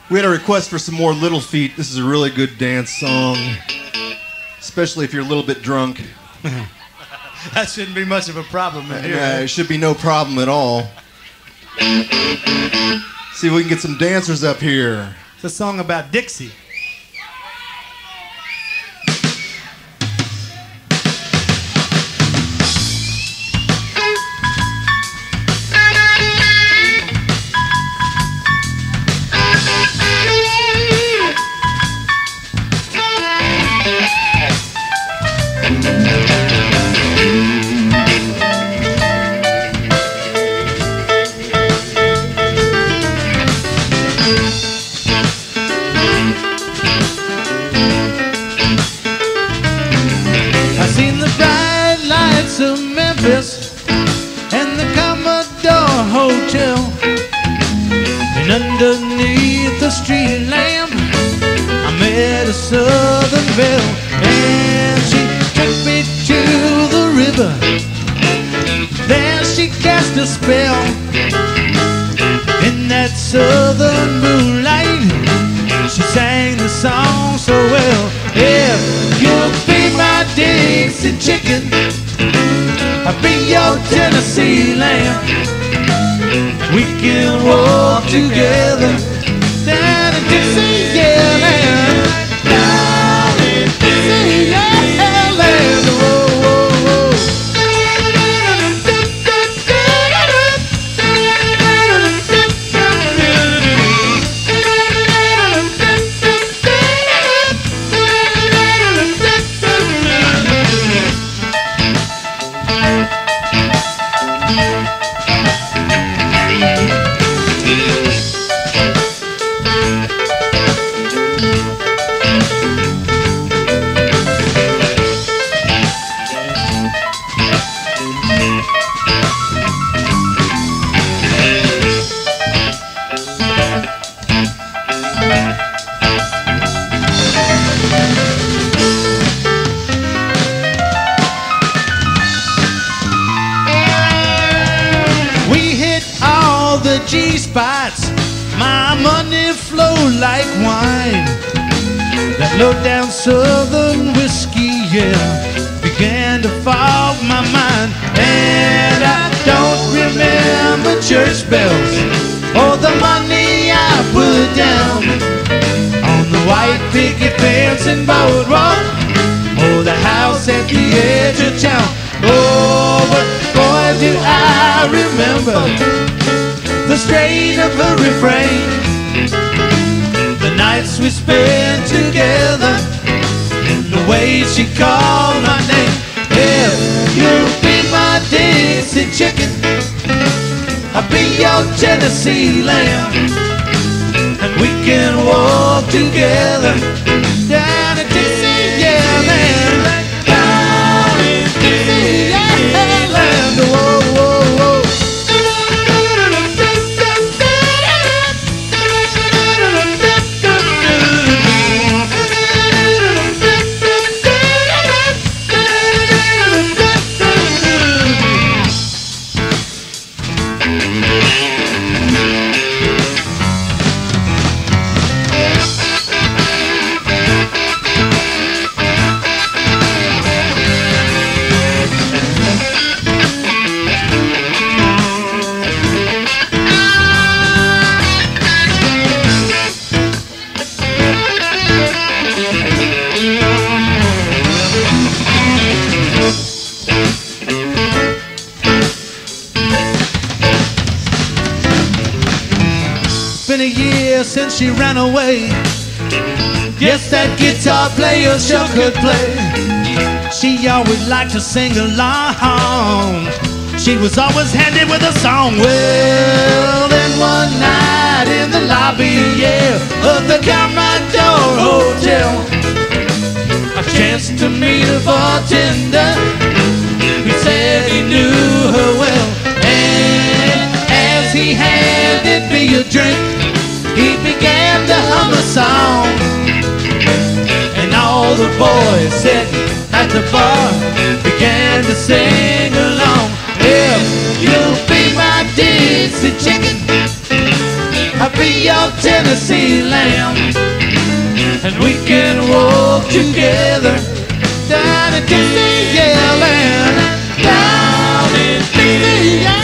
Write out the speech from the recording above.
We had a request for some more Little Feat. This is a really good dance song, especially if you're a little bit drunk. That shouldn't be much of a problem. Yeah, it should be no problem at all. See if we can get some dancers up here. It's a song about Dixie. And the Commodore Hotel, and underneath the street lamp I met a Southern belle, and she took me to the river. There she cast a spell. In that southern moonlight she sang the song so well. If you'll be my Dixie chicken, I'll be your Tennessee lamb. We can walk together down in Dixie, yeah, land. Down in Dixie, yeah, land. Whoa, whoa, whoa. G-spots, my money flowed like wine. That low-down southern whiskey, yeah, began to fog my mind. And I don't remember church bells or the money I put down on the white picket fence and boardwalk or the house at the edge of town. Oh, but boy, do I remember the strain of her refrain, the nights we spent together, and the way she called my name. If you'll be my Dixie chicken, I'll be your Tennessee lamb, and we can walk together down to Dixie, yeah, land. Down in Dixie, yeah, land. Whoa, whoa, whoa. Been a year since she ran away. Guess that guitar player sure could play. She always liked to sing along. She was always handy with a song. Well, then one night in the lobby, yeah, of the Commodore Hotel, I chanced to meet a bartender who said he knew her well. And as he handed me a drink, he began to hum a song, and all the boys sitting at the bar began to sing along. If you'll be my Dixie chicken, I'll be your little Tennessee lamb, and we can walk together down in Dixie, yeah, land. Down in Dixie, yeah.